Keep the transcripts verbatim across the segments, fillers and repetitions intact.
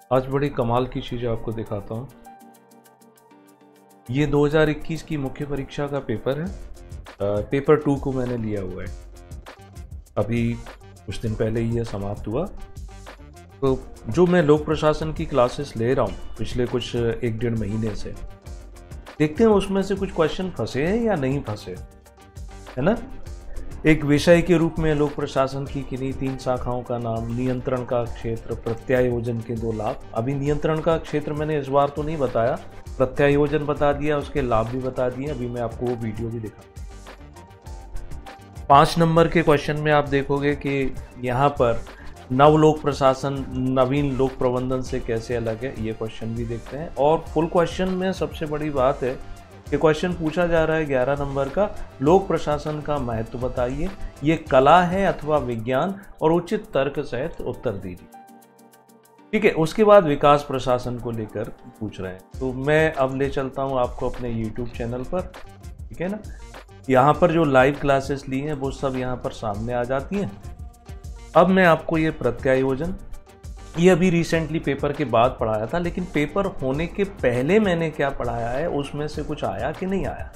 आज बड़ी कमाल की चीज़ आपको दिखाता हूँ। ये दो हज़ार इक्कीस की मुख्य परीक्षा का पेपर है। आ, पेपर टू को मैंने लिया हुआ है। अभी कुछ दिन पहले ही ये समाप्त हुआ। तो जो मैं लोक प्रशासन की क्लासेस ले रहा हूँ पिछले कुछ एक डेढ़ महीने से, देखते हैं उसमें से कुछ क्वेश्चन फंसे हैं या नहीं फंसे, है ना। एक विषय के रूप में लोक प्रशासन की किन्हीं तीन शाखाओं का नाम, नियंत्रण का क्षेत्र, प्रत्यायोजन के दो लाभ। अभी नियंत्रण का क्षेत्र मैंने इस बार तो नहीं बताया, प्रत्यायोजन बता दिया, उसके लाभ भी बता दिए। अभी मैं आपको वो वीडियो भी दिखा। पाँच नंबर के क्वेश्चन में आप देखोगे कि यहाँ पर नव लोक प्रशासन नवीन लोक प्रबंधन से कैसे अलग है, ये क्वेश्चन भी देखते हैं। और फुल क्वेश्चन में सबसे बड़ी बात है कि क्वेश्चन पूछा जा रहा है ग्यारह नंबर का, लोक प्रशासन का महत्व बताइए, ये कला है अथवा विज्ञान, और उचित तर्क सहित उत्तर दीजिए। ठीक है, उसके बाद विकास प्रशासन को लेकर पूछ रहे हैं। तो मैं अब ले चलता हूं आपको अपने यूट्यूब चैनल पर, ठीक है ना। यहाँ पर जो लाइव क्लासेस ली हैं वो सब यहाँ पर सामने आ जाती हैं। अब मैं आपको ये प्रत्यायोजन, ये अभी रिसेंटली पेपर के बाद पढ़ाया था, लेकिन पेपर होने के पहले मैंने क्या पढ़ाया है उसमें से कुछ आया कि नहीं आया।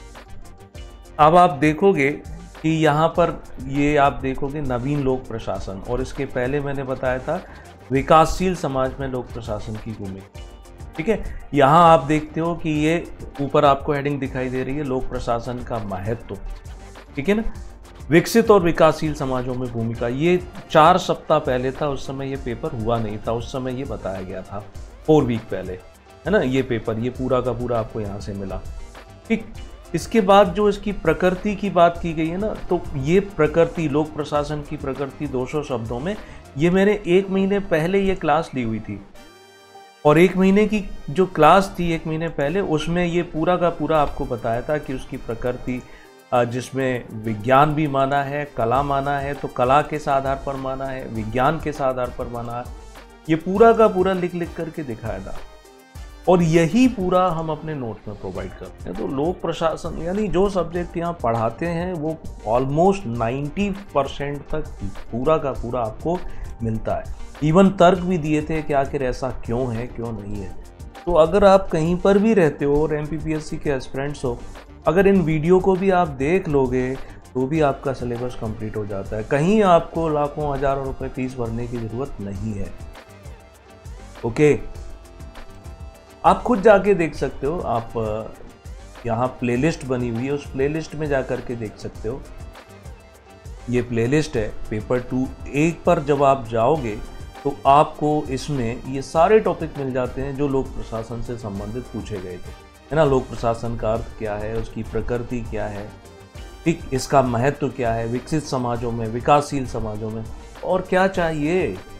अब आप देखोगे कि यहाँ पर ये आप देखोगे नवीन लोक प्रशासन, और इसके पहले मैंने बताया था विकासशील समाज में लोक प्रशासन की भूमिका। ठीक है, यहाँ आप देखते हो कि ये ऊपर आपको हेडिंग दिखाई दे रही है, लोक प्रशासन का महत्व। ठीक है ना, विकसित और विकासशील समाजों में भूमिका। ये चार सप्ताह पहले था, उस समय ये पेपर हुआ नहीं था, उस समय ये बताया गया था फोर वीक पहले, है ना। ये पेपर ये पूरा का पूरा आपको यहाँ से मिला। ठीक, इसके बाद जो इसकी प्रकृति की बात की गई है ना, तो ये प्रकृति, लोक प्रशासन की प्रकृति दो सौ शब्दों में, ये मैंने एक महीने पहले ये क्लास ली हुई थी, और एक महीने की जो क्लास थी एक महीने पहले, उसमें ये पूरा का पूरा आपको बताया था कि उसकी प्रकृति, जिसमें विज्ञान भी माना है, कला माना है, तो कला के आधार पर माना है, विज्ञान के आधार पर माना है, ये पूरा का पूरा लिख लिख करके दिखाया था। और यही पूरा हम अपने नोट्स में प्रोवाइड करते हैं। तो लोक प्रशासन यानी जो सब्जेक्ट यहाँ पढ़ाते हैं वो ऑलमोस्ट नब्बे परसेंट तक पूरा का पूरा आपको मिलता है। इवन तर्क भी दिए थे कि आखिर ऐसा क्यों है, क्यों नहीं है। तो अगर आप कहीं पर भी रहते हो और M P P S C के एस्पिरेंट्स हो, अगर इन वीडियो को भी आप देख लोगे तो भी आपका सिलेबस कंप्लीट हो जाता है। कहीं आपको लाखों हजारों रुपए फीस भरने की ज़रूरत नहीं है। ओके, आप खुद जाके देख सकते हो। आप यहाँ प्लेलिस्ट बनी हुई है, उस प्लेलिस्ट में जा कर के देख सकते हो। ये प्लेलिस्ट है पेपर टू एक पर। जब आप जाओगे तो आपको इसमें ये सारे टॉपिक मिल जाते हैं जो लोक प्रशासन से संबंधित पूछे गए थे, है ना। लोक प्रशासन का अर्थ क्या है, उसकी प्रकृति क्या है, ठीक, इसका महत्व क्या है विकसित समाजों में, विकासशील समाजों में, और क्या चाहिए।